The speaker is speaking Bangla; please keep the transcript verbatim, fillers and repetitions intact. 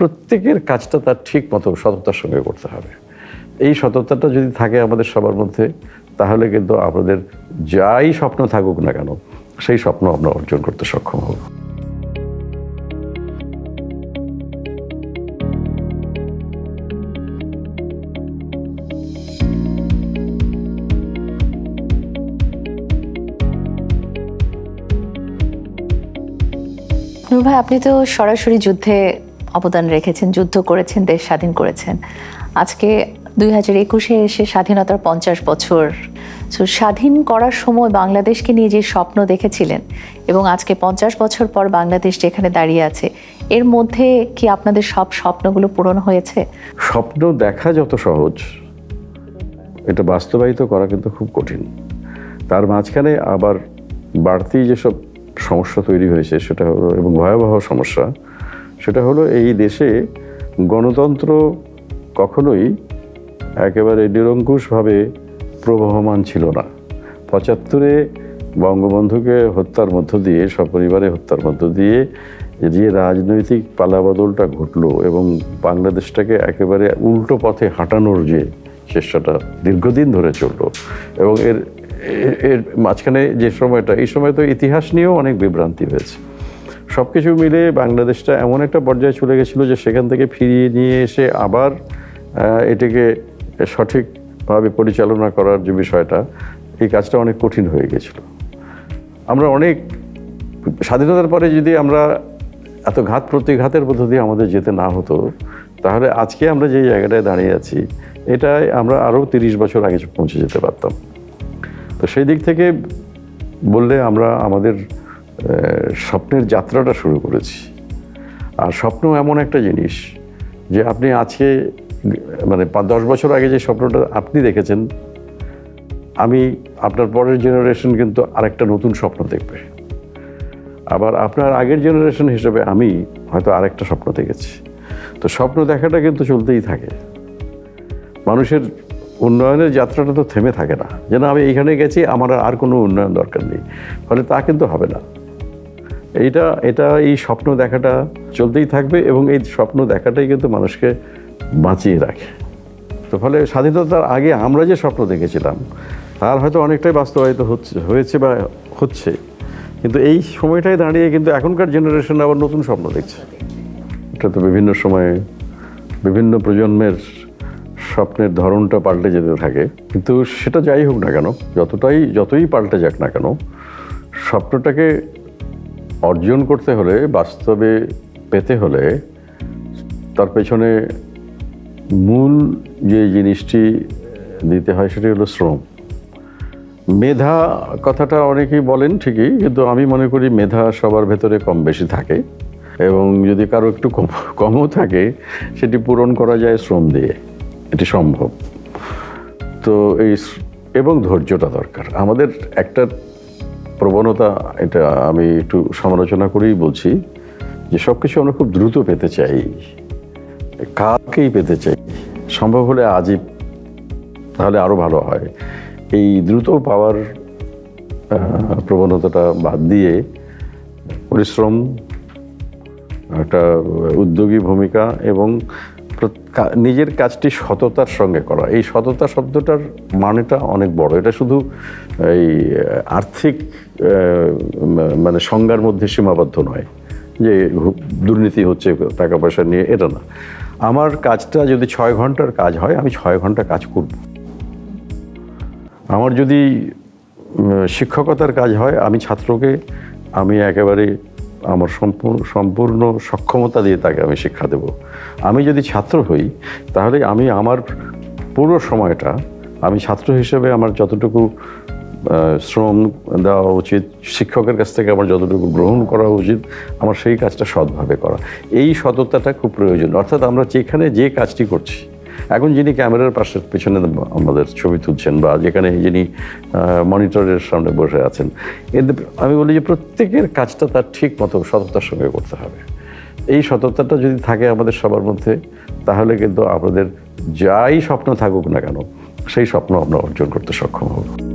প্রত্যেকের কাজটা তার ঠিক মতো সততার সঙ্গে করতে হবে। এই সততাটা যদি থাকে আমাদের সবার মধ্যে, তাহলে কিন্তু আমাদের যাই স্বপ্ন থাকুক না কেন, সেই স্বপ্ন আমরা অর্জন করতে সক্ষম হব। নূর ভাই, আপনি তো সরাসরি যুদ্ধে অবদান রেখেছেন, যুদ্ধ করেছেন, দেশ স্বাধীন করেছেন। আজকে দুই হাজার একুশে এসে স্বাধীনতার পঞ্চাশ বছর। সো স্বাধীন করার সময় বাংলাদেশকে নিয়ে যে স্বপ্ন দেখেছিলেন এবং আজকে পঞ্চাশ বছর পর বাংলাদেশ যেখানে দাঁড়িয়ে আছে, এর মধ্যে কি আপনাদের সব স্বপ্নগুলো পূরণ হয়েছে? স্বপ্ন দেখা যত সহজ, এটা বাস্তবায়িত করা কিন্তু খুব কঠিন। তার মাঝখানে আবার বাড়তি যেসব সমস্যা তৈরি হয়েছে সেটা হলো, এবং ভয়াবহ সমস্যা, সেটা হলো এই দেশে গণতন্ত্র কখনোই একেবারে নিরঙ্কুশভাবে প্রবহমান ছিল না। পঁচাত্তরে বঙ্গবন্ধুকে হত্যার মধ্য দিয়ে, সপরিবারে হত্যার মধ্য দিয়ে যে রাজনৈতিক পালাবদলটা ঘটলো এবং বাংলাদেশটাকে একেবারে উল্টো পথে হাঁটানোর যে চেষ্টাটা দীর্ঘদিন ধরে চললো, এবং এর এর মাঝখানে যে সময়টা, এই সময় তো ইতিহাস নিয়েও অনেক বিভ্রান্তি হয়েছে। সব কিছু মিলে বাংলাদেশটা এমন একটা পর্যায়ে চলে গেছিলো যে সেখান থেকে ফিরিয়ে নিয়ে এসে আবার এটাকে সঠিকভাবে পরিচালনা করার যে বিষয়টা, এই কাজটা অনেক কঠিন হয়ে গেছিল। আমরা অনেক স্বাধীনতার পরে যদি আমরা এত ঘাত প্রতিঘাতের মধ্য দিয়ে আমাদের যেতে না হতো, তাহলে আজকে আমরা যে জায়গাটায় দাঁড়িয়ে আছি, এটাই আমরা আরও তিরিশ বছর আগে পৌঁছে যেতে পারতাম। তো সেই দিক থেকে বললে আমরা আমাদের স্বপ্নের যাত্রাটা শুরু করেছি। আর স্বপ্ন এমন একটা জিনিস যে আপনি আজকে, মানে দশ বছর আগে যে স্বপ্নটা আপনি দেখেছেন, আমি আপনার পরের জেনারেশন কিন্তু আরেকটা নতুন স্বপ্ন দেখবে। আবার আপনার আগের জেনারেশন হিসেবে আমি হয়তো আরেকটা স্বপ্ন দেখেছি। তো স্বপ্ন দেখাটা কিন্তু চলতেই থাকে। মানুষের উন্নয়নের যাত্রাটা তো থেমে থাকে না, যেন আমি এইখানে গেছি, আমার আর কোনো উন্নয়ন দরকার নেই, ফলে তা কিন্তু হবে না। এইটা এটা এই স্বপ্ন দেখাটা চলতেই থাকবে, এবং এই স্বপ্ন দেখাটাই কিন্তু মানুষকে বাঁচিয়ে রাখে। তো ফলে স্বাধীনতার আগে আমরা যে স্বপ্ন দেখেছিলাম তার হয়তো অনেকটাই বাস্তবায়িত হচ্ছে হয়েছে বা হচ্ছে, কিন্তু এই সময়টায় দাঁড়িয়ে কিন্তু এখনকার জেনারেশন আবার নতুন স্বপ্ন দেখছে। এটা তো বিভিন্ন সময়ে বিভিন্ন প্রজন্মের স্বপ্নের ধরনটা পাল্টে যেতে থাকে, কিন্তু সেটা যাই হোক না কেন, যতটাই যতই পাল্টে যাক না কেন, স্বপ্নটাকে অর্জন করতে হলে, বাস্তবে পেতে হলে, তার পেছনে মূল যে জিনিসটি দিতে হয় সেটি হলো শ্রম। মেধা কথাটা অনেকেই বলেন ঠিকই, কিন্তু আমি মনে করি মেধা সবার ভেতরে কম বেশি থাকে, এবং যদি কারো একটু কম কমও থাকে সেটি পূরণ করা যায় শ্রম দিয়ে, এটি সম্ভব। তো এই এবং ধৈর্যটা দরকার। আমাদের একটা প্রবণতা, এটা আমি একটু সমালোচনা করেই বলছি, যে সব কিছু আমরা খুব দ্রুত পেতে চাই, কালকেই পেতে চাই, সম্ভব হলে আজই, তাহলে আরও ভালো হয়। এই দ্রুত পাওয়ার প্রবণতাটা বাদ দিয়ে পরিশ্রম, একটা উদ্যোগী ভূমিকা এবং নিজের কাজটি সততার সঙ্গে করা, এই সততা শব্দটার মানেটা অনেক বড়। এটা শুধু এই আর্থিক মানে সংজ্ঞার মধ্যে সীমাবদ্ধ নয় যে দুর্নীতি হচ্ছে টাকা পয়সা নিয়ে, এটা না। আমার কাজটা যদি ছয় ঘন্টার কাজ হয়, আমি ছয় ঘন্টা কাজ করব। আমার যদি শিক্ষকতার কাজ হয়, আমি ছাত্রকে আমি একেবারে আমার সম্পূর্ণ সম্পূর্ণ সক্ষমতা দিয়ে তাকে আমি শিক্ষা দেব। আমি যদি ছাত্র হই, তাহলে আমি আমার পুরো সময়টা আমি ছাত্র হিসেবে আমার যতটুকু শ্রম দেওয়া উচিত, শিক্ষকের কাছ থেকে আমার যতটুকু গ্রহণ করা উচিত, আমার সেই কাজটা সৎভাবে করা, এই সততাটা খুব প্রয়োজন। অর্থাৎ আমরা যেখানে যে কাজটি করছি, এখন যিনি ক্যামেরার পাশে পেছনে আমাদের ছবি তুলছেন, বা যেখানে যিনি মনিটরের সামনে বসে আছেন, এদের আমি বলি যে প্রত্যেকের কাজটা তার ঠিক মতো সততার সঙ্গে করতে হবে। এই সততাটা যদি থাকে আমাদের সবার মধ্যে, তাহলে কিন্তু আমাদের যাই স্বপ্ন থাকুক না কেন, সেই স্বপ্ন আমরা অর্জন করতে সক্ষম হব।